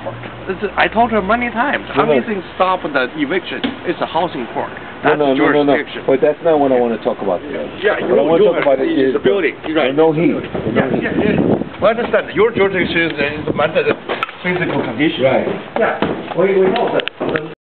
court. I told her many times. Only thing stop the eviction is the housing court. That's jurisdiction. But that's not what I want to talk about today. Yeah, what I want to talk about is the building. Right. No heat. Well, I understand. Your jurisdiction is the physical condition. Right. Yeah. We know that.